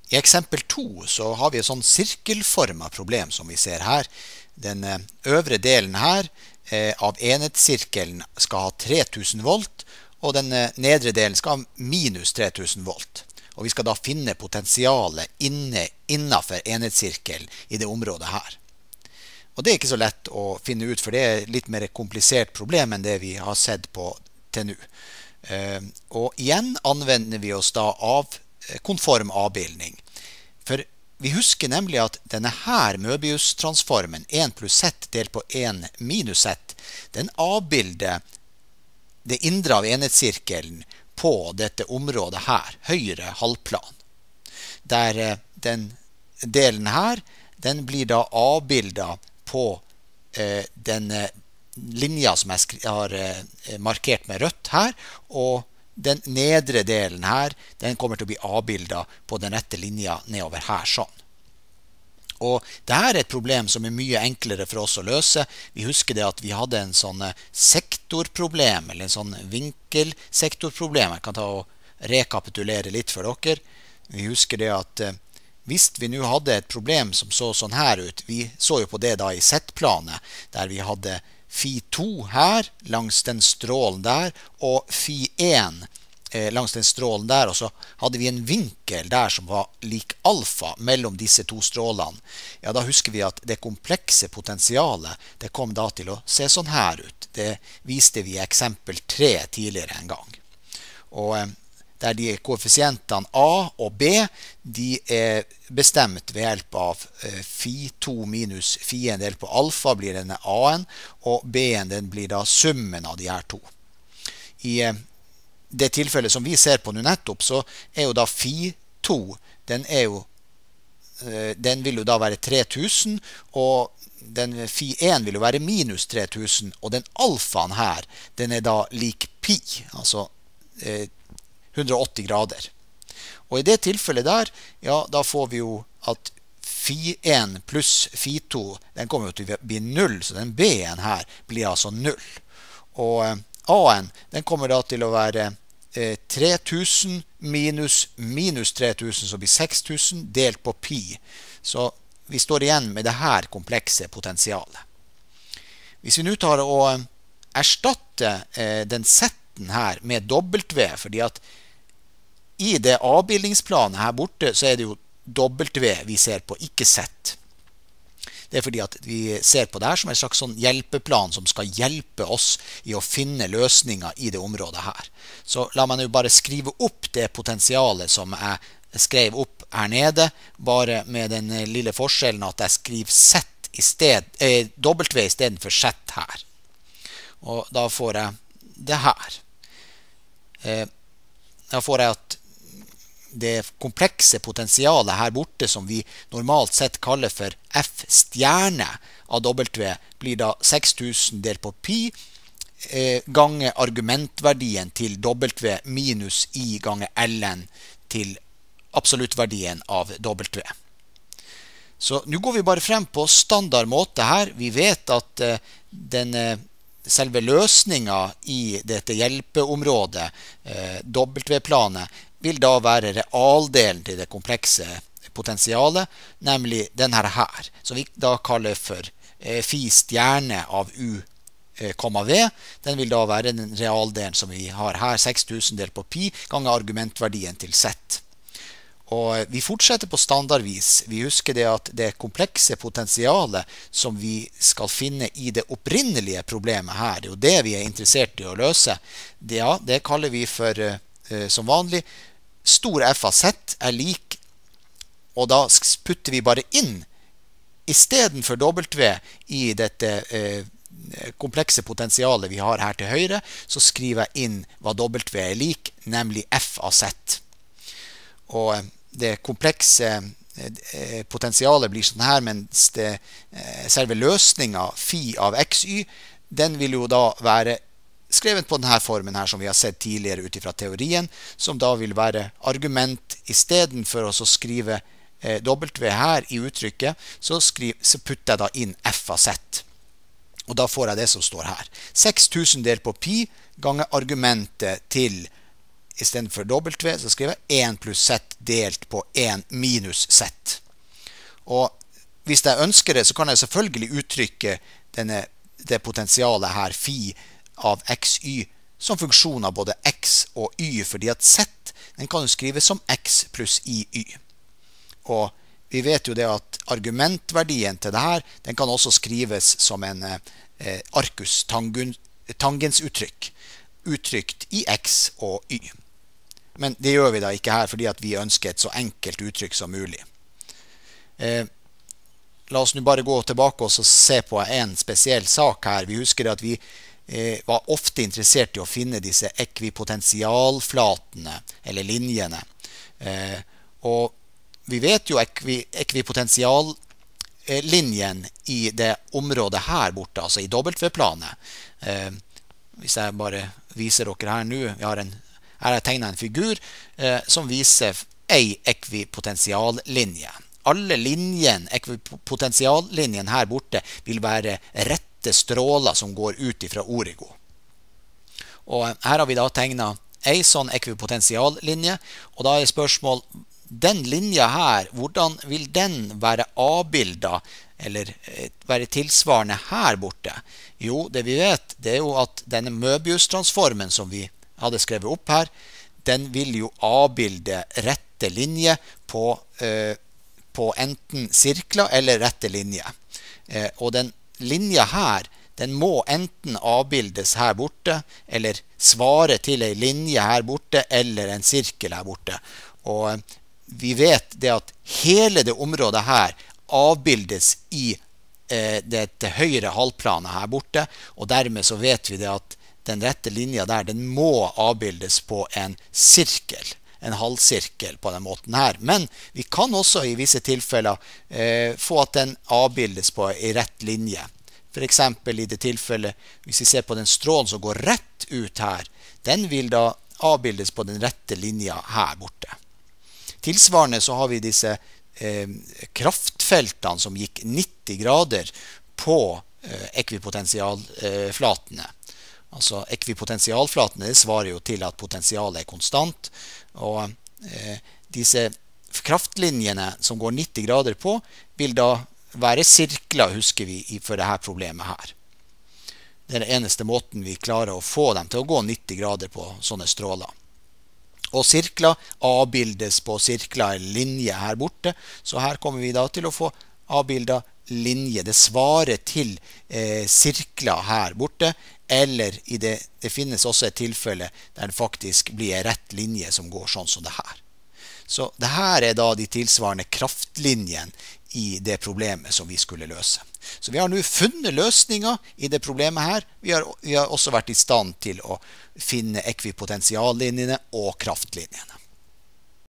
I eksempel 2 så har vi et sånn sirkelformet problem som vi ser her. Den øvre delen her av enhetssirkelen skal ha 3000 volt, og den nedre delen skal ha minus 3000 volt. Og vi skal da finne potensialet innenfor enhetssirkelen i det området her. Og det er ikke så lett å finne ut, for det er litt mer komplisert problem enn det vi har sett på til nå. Og igjen anvender vi oss da av konform avbildning. For vi husker nemlig at denne her Möbius-transformen 1 pluss z delt på 1 minus z, den avbilder det indre av enhetssirkelen på dette området her, høyre halvplan. Der den delen her, den blir da avbildet på den linja som jeg har markert med rødt her, og den nedre delen her, den kommer til å bli avbildet på den rette linja nedover her sånn. Og dette er et problem som er mye enklere for oss å løse. Vi husker det at vi hadde en sånn sektorproblem, eller en sånn vinkelsektorproblem. Jeg kan ta og rekapitulere litt for dere. Vi husker det at hvis vi nå hadde et problem som så sånn her ut, vi så jo på det da i Z-planet, der vi hadde Fi 2 her langs den strålen der, og Fi 1 langs den strålen der, og så hadde vi en vinkel der som var lik alfa mellom disse to strålene. Ja, da husker vi at det komplekse potensialet, det kom da til å se sånn her ut. Det viste vi i eksempel 3 tidligere en gang. Og der de koeffisientene A og B, de er bestemt ved hjelp av Fi 2 minus Fi 1 delt på alfa blir denne A-en, og B-en den blir da summen av de her to. I det tilfellet som vi ser på nå nettopp, så er jo da Fi 2, den vil jo da være 3000, og den Fi 1 vil jo være minus 3000, og den alfaen her, den er da lik pi, altså 180 grader. Og i det tilfellet der, ja, da får vi jo at Fi 1 pluss Fi 2, den kommer jo til å bli 0, så den B-en her blir altså 0. Og A-en, den kommer da til å være 3000 minus 3000, så blir 6000 delt på pi. Så vi står igjen med det her komplekse potensialet. Hvis vi nå tar og erstatter den Z-en her med W, fordi at i det avbildingsplanet her borte, så er det jo W vi ser på, ikke Z. Det er fordi at vi ser på det her som en slags sånn hjelpeplan som skal hjelpe oss i å finne løsninger i det området her. Så la meg nå bare skrive opp det potensialet som jeg skrev opp her nede, bare med den lille forskjellen at jeg skriver W i stedet for Z her. Og da får jeg det her. Da får jeg at det komplekse potensialet her borte, som vi normalt sett kaller for F stjerne av W, blir da 6000 delt på pi ganger argumentverdien til W minus I ganger Ln til absoluttverdien av W. Så nå går vi bare frem på standard måte her. Vi vet at selve løsningen i dette hjelpeområdet, W-planet, vil da være realdelen til det komplekse potensialet, nemlig denne her, som vi da kaller for Fi stjerne av U, V. Den vil da være den realdelen som vi har her, 6000 delt på pi, ganger argumentverdien til Z. Og vi fortsetter på standardvis. Vi husker det at det komplekse potensialet som vi skal finne i det opprinnelige problemet her, det er jo det vi er interessert i å løse. Det kaller vi for, som vanlig, stor f av z er lik, og da putter vi bare inn i stedet for W i dette komplekse potensialet vi har her til høyre, så skriver jeg inn hva W er lik, nemlig f av z. Og det komplekse potensialet blir sånn her, mens selve løsningen phi av xy, den vil jo da være skrevet på denne formen her som vi har sett tidligere ut fra teorien, som da vil være argument i stedet for å skrive W her i uttrykket, så putter jeg da inn f av z. Og da får jeg det som står her. 6000 delt på pi ganger argumentet til I stedet for W, så skriver jeg 1 pluss Z delt på 1 minus Z. Og hvis jeg ønsker det, så kan jeg selvfølgelig uttrykke det potensialet her, phi av xy, som funksjon av både x og y, fordi at Z, den kan jo skrives som x pluss iy. Og vi vet jo det at argumentverdien til det her, den kan også skrives som en arcus tangensuttrykk, uttrykt i x og y. Men det gjør vi da ikke her, fordi at vi ønsker et så enkelt uttrykk som mulig. La oss nå bare gå tilbake og se på en spesiell sak her. Vi husker at vi var ofte interessert i å finne disse ekvipotensialflatene, eller linjene. Og vi vet jo ekvipotensiallinjen i det området her borte, altså i W-planet. Hvis jeg bare viser dere her nå, her har jeg tegnet en figur som viser en ekvipotensiallinje. Alle ekvipotensiallinjen her borte vil være rette stråler som går ut fra origo. Og her har vi da tegnet en sånn ekvipotensiallinje, og da er spørsmål, den linja her, hvordan vil den være avbildet, eller være tilsvarende her borte? Jo, det vi vet, det er jo at denne Möbius-transformen som vi hadde skrevet opp her, den vil jo avbilde rette linje på enten sirkler eller rette linje. Og den linja her, den må enten avbildes her borte, eller svare til en linje her borte, eller en sirkel her borte. Og vi vet det at hele det området her avbildes i det høyre halvplanet her borte, og dermed så vet vi det at den rette linja der, den må avbildes på en sirkel, en halvsirkel på den måten her. Men vi kan også i visse tilfeller få at den avbildes på en rett linje. For eksempel i det tilfellet, hvis vi ser på den strålen som går rett ut her, den vil da avbildes på den rette linja her borte. Tilsvarende så har vi disse kraftfeltene som gikk 90 grader på ekvipotensialflatene. Altså ekvipotensialflatene, det svarer jo til at potensialet er konstant, og disse kraftlinjene som går 90 grader på, vil da være sirkler, husker vi, for dette problemet her. Det er den eneste måten vi klarer å få dem til å gå 90 grader på sånne stråler. Og sirkler avbildes på sirkler linje her borte, så her kommer vi da til å få avbildet linje. Det svarer til sirkler her borte, eller det finnes også et tilfelle der det faktisk blir en rett linje som går sånn som det her. Så det her er da de tilsvarende kraftlinjen i det problemet som vi skulle løse. Så vi har nå funnet løsninger i det problemet her. Vi har også vært i stand til å finne ekvipotensiallinjene og kraftlinjene.